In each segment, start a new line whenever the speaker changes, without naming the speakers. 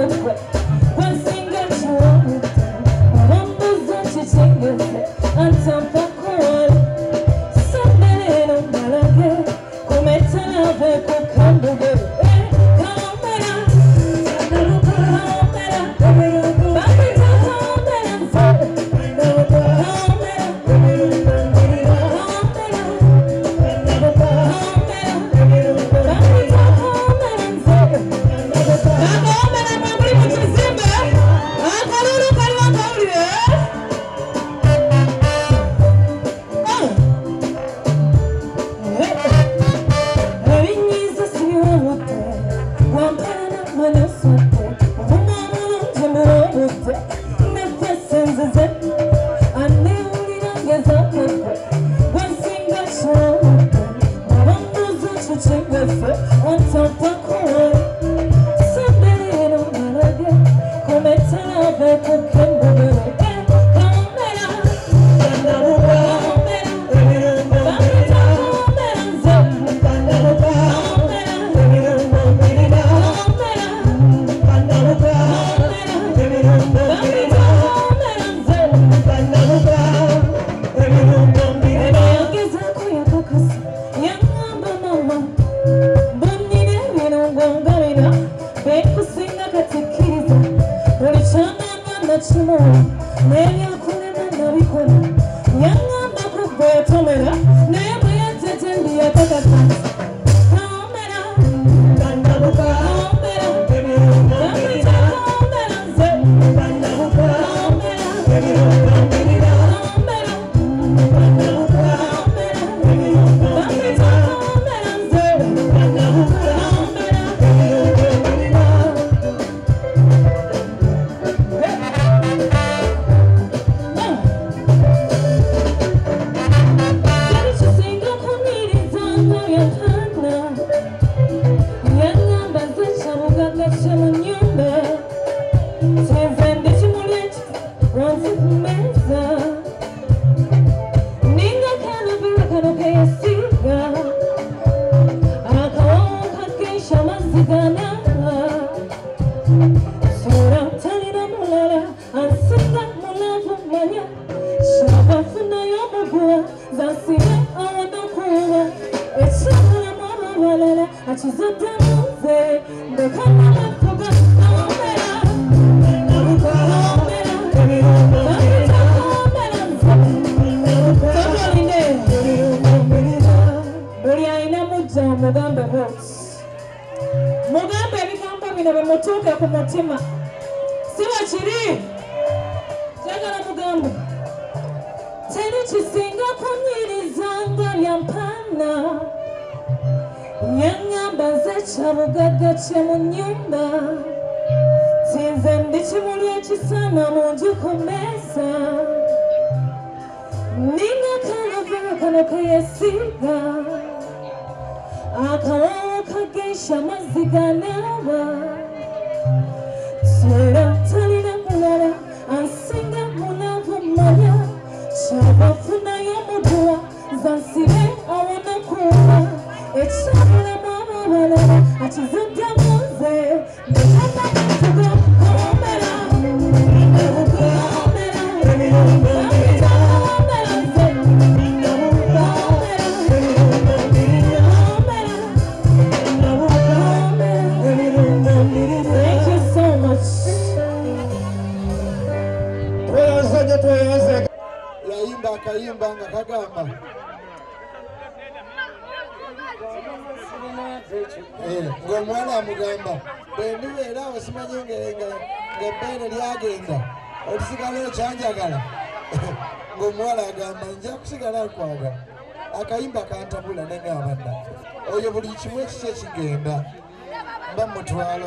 Akayimba kantabula n'engabanda oyo buli kimwe kike kigenda mba mutwalo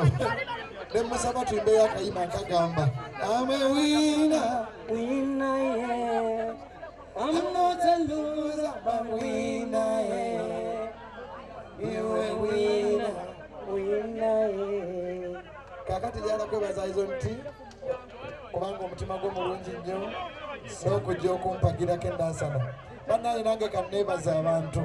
ne musaba tuyimbe akayimba kagamba I'm a winner, winner, yeah. I'm not a loser, but winner, yeah. You a winner, winner, yeah. Kakati jana kwebaza izo nti kubanga omutima gwo mulungi nnyo n'okujja okumpagirako endansana banaye nange kanneebaza abantu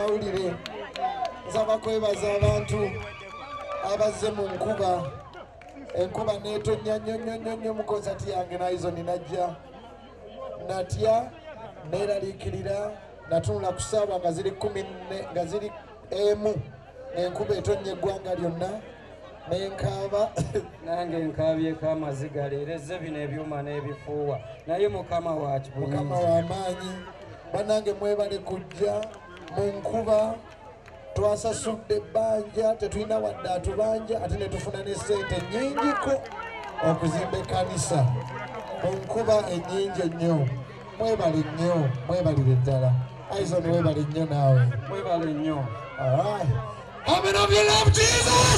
abamawulire nsaba kwebaza abantu abazze mu nkuba enkuba netonya nnyo mu konsati yange naizo ninajja natya neeraliikirira natunula ku ssaawa nga ziri 14 nga ziri emu enkuba etonnya eggwanga lyonna nenkaaba
nange nkaabyeko amaziga leereze bino ebyuma n'ebifuuwa naye mukama
w'amaanyi bannange mwebale kujja mu nkuba twasasudde ebbanja tetulina wadde atubanja ate ne tufuna ne ssente nnyingiko okuzimba ekkanisa mu nkuba ennyingi ennyo mwebale nnyo mwebalire ddala Aizon webale nnyo naawe
mwebale nnyo.
Alright. How many of you love Jesus?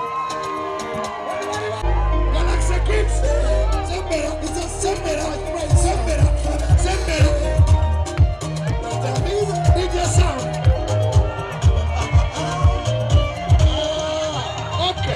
Galaxy Kids. Sembera, it's a Sembera, right? Sembera. DJ sound. Okay.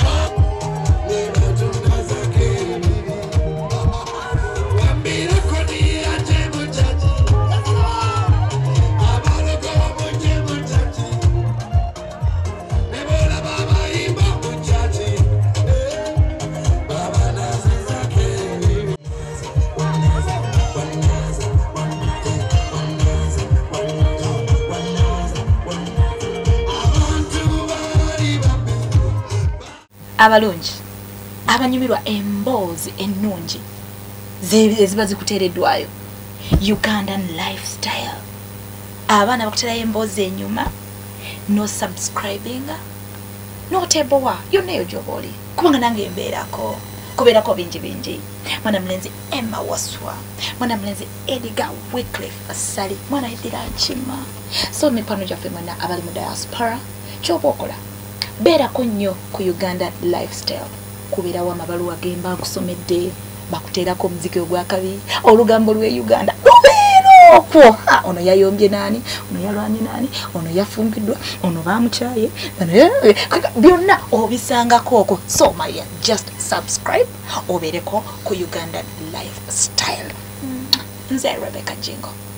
abalungi abanyumirwa emboozi ennungi ziba zikuteereddwayo Ugandan lifestyle abaana bakuterayo emboozi enyuma no subscribing no tebowa yonna eyo gyoba oli kubanga nange mbeerako kubeerako bingi mwana mulenzi Emma Waswa mwana mulenzi Edgar Wycliffe Asali mwana Edira Nchima so mipano gyaffe mwena abali mu diaspora kyoba okola beerako nnyo ku Uganda lifestyle kubeerawo amabaluwa gemba nkusomedde bakuteerako omuziki ogwakabi olugambo lwe Uganda lubeera okwo ono yayombye nani ono yalwanye nani ono yafumbiddwa ono bamukyaye byonna obisangako okwo so Maria just subscribe obeereko ku Uganda lifestyle nze Rebecca Jingo.